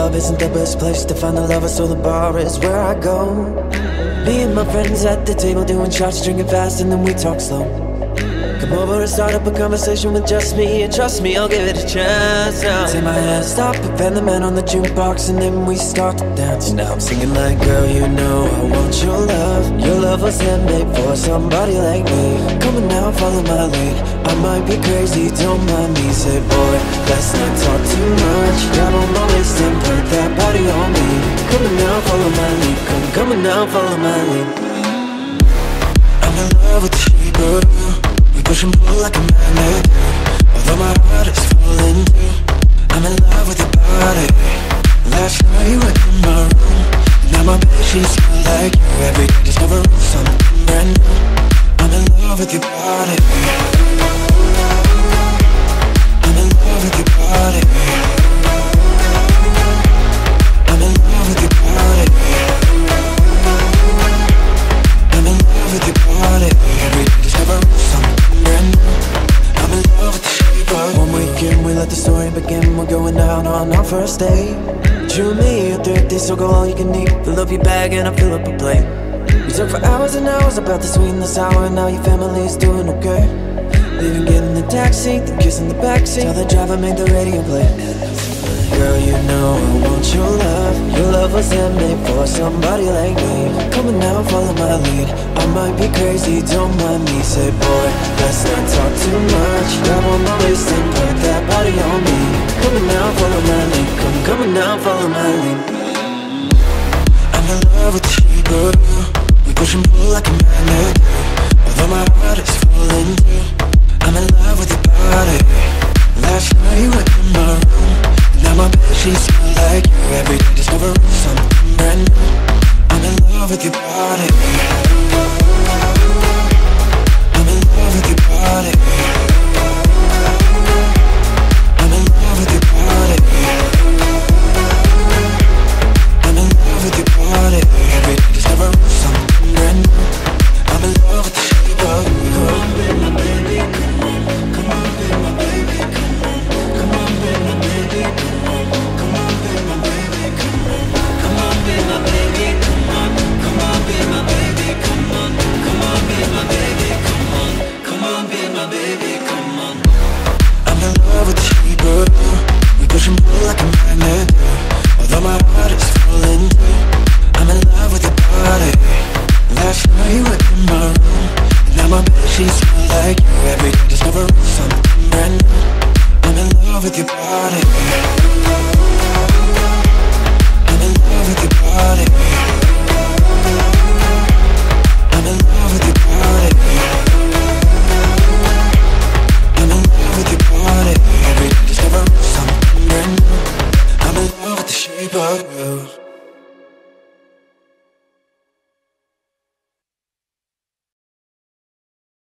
club isn't the best place to find the lovers, so the bar is where I go. Me and my friends at the table doing shots, drinking fast, and then we talk slow. Come over and start up a conversation with just me, and trust me, I'll give it a chance now. Take my hand, stop it, bend the man on the jukebox, and then we start to dance. Now I'm singing like, girl, you know I want your love. Your love was handmade for somebody like me. Come on now, follow my lead. I might be crazy, don't mind me. Say, boy, let's not talk too much. Grab on my waist and put that body on me. Come on now, follow my lead. Come on now, follow my lead. I'm in love with the shape of you. We push and pull like a magnet. Although my heart is falling too, I'm in love with your body. Last night you were in my room. Now my bedsheets smell like you. Every day discovering something brand new. I'm in love with your body. I'm in love with your body. I'm in love with your body. I'm in love with your body. Every day discovering something brand new. I'm in love with the shape of. One weekend we let the story begin. We're going out on our first date. You and me, a third day, so go all you can eat. Fill up your bag and I fill up a plate. We talk for hours and hours about the sweet and the sour, and now your family's doing okay. Leaving, getting the taxi, then kissing the backseat. Tell the driver, make the radio play. Girl, you know I want your love. Your love was handmade for somebody like me. Come on now, follow my lead. I might be crazy, don't mind me. Say, boy, let's not talk too much. Grab on my waist and put that body on me. Come on now, follow my lead. Come on now, follow my lead. I'm in love with the shape of you. We push and pull like a magnet. Although my heart is falling too, I'm in love with your body. Last night you were in my room. Now my bedsheets smell like you. Every day discovering something brand new. I'm in love with your body. I'm in love with your body. I'm in love with your body. I'm in love with your body. Every day discovering something brand new. I'm in love with the shape of you. Come on, be my baby, come on. Come on, be my baby, come on. Come on, be my baby, come on. Come on, be my baby, come on. Come on, be my baby, come on. Come on, be my baby, come on. Come on, be my baby, come on. Come on, be my baby, come on. I'm in love with the shape of you. We push and pull like a magnet. Although my heart is falling too, I'm in love with your body. Last night you were in my room. Now my bedsheets smell like you. Every day discovering something brand new. I'm in love with your body. I'm in love with your body. I'm in love with your body. I'm in love with your body. Every day discovering something brand new. I'm in love with the shape of you.